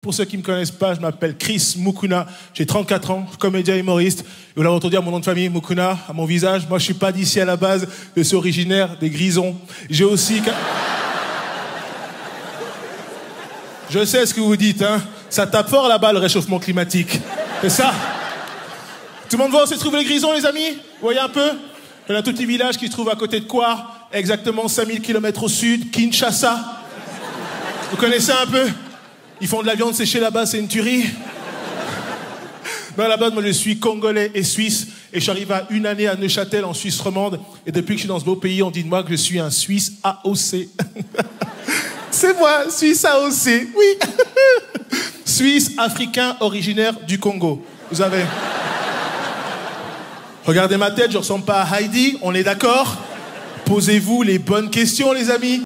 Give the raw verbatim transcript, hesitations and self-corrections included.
Pour ceux qui ne me connaissent pas, je m'appelle Chris Mukuna, j'ai trente-quatre ans, comédien humoriste. Et vous l'avez entendu à mon nom de famille, Mukuna, à mon visage. Moi, je suis pas d'ici à la base, je suis originaire des Grisons. J'ai aussi... Je sais ce que vous dites, hein. Ça tape fort là-bas, le réchauffement climatique. C'est ça. Tout le monde voit où se trouvent les Grisons, les amis? Vous voyez un peu? Il y a un tout petit village qui se trouve à côté de Coire, exactement cinq mille kilomètres au sud, Kinshasa. Vous connaissez un peu? Ils font de la viande séchée là-bas, c'est une tuerie. Mais à la base, moi, je suis congolais et suisse. Et je suis arrivé à une année à Neuchâtel, en Suisse romande. Et depuis que je suis dans ce beau pays, on dit de moi que je suis un Suisse A O C. C'est moi, Suisse A O C, oui. Suisse africain originaire du Congo. Vous avez... Regardez ma tête, je ressemble pas à Heidi, on est d'accord? Posez-vous les bonnes questions, les amis.